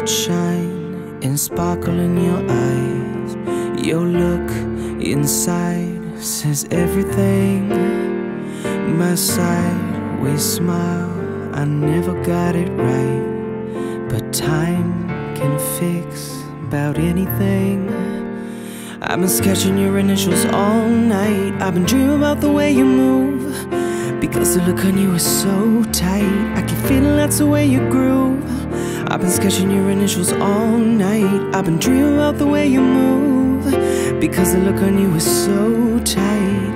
that shine and sparkle in your eyes. Your look inside says everything. My sideways smile, I never got it right, but time can fix about anything. I've been sketching your initials all night. I've been dreaming about the way you move, because the look on you is so tight. I can feel that's the way you groove. I've been sketching your initials all night. I've been dreaming about the way you move, because the look on you is so tight.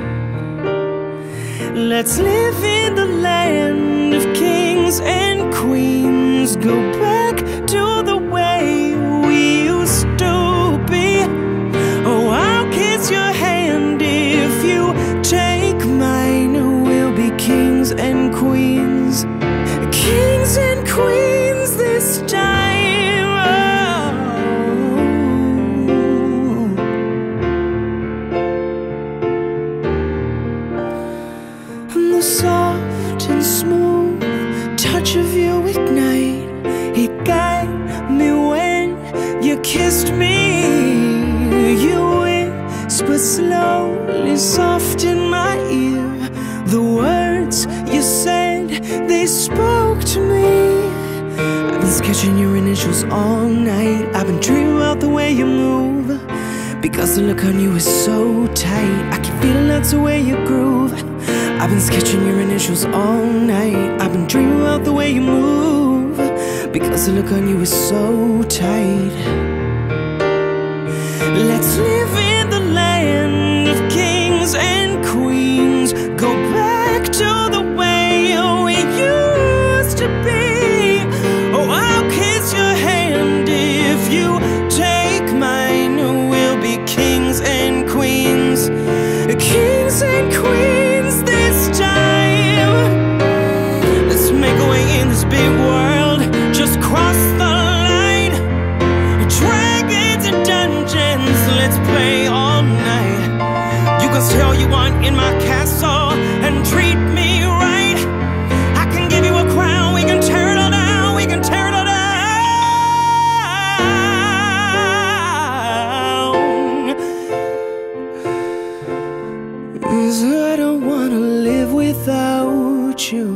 Let's live in the land of kings and queens. Go back to the way we used to be. Oh, I'll kiss your hand if you take mine. We'll be kings and queens. Kings and queens this time. Oh. And the soft and smooth touch of you ignite. It got me when you kissed me. You whispered slowly, soft in my ear. The words you said, they spoke to me. I've been sketching your initials all night. I've been dreaming about the way you move, because the look on you is so tight. I can feel that's the way you groove. I've been sketching your initials all night. I've been dreaming about the way you move, because the look on you is so tight. Let's live in the land of kings and queens. Go back to the way we used to be. Oh, I'll kiss your hand if you take mine. We'll be kings and queens. Kings and queens this time. Let's make a way in this big world. Just cross the line. Dragons and dungeons, let's play all night. You can say all you want in my castle and treat me right. I can give you a crown. We can tear it all down. We can tear it all down. 'Cause I don't wanna live without you.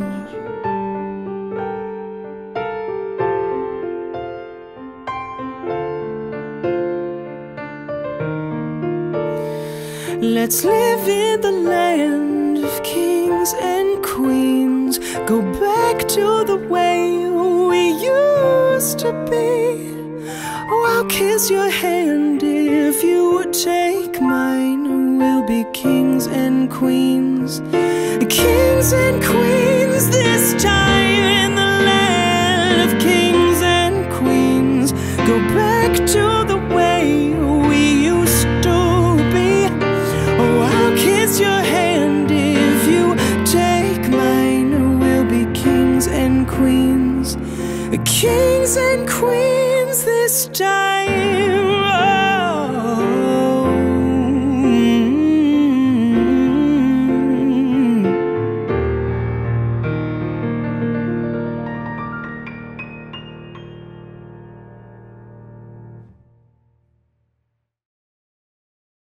Let's live in the land of kings and queens. Go back to the way we used to be. Oh, I'll kiss your hand if you would take mine. We'll be kings and queens. Kings and queens this time.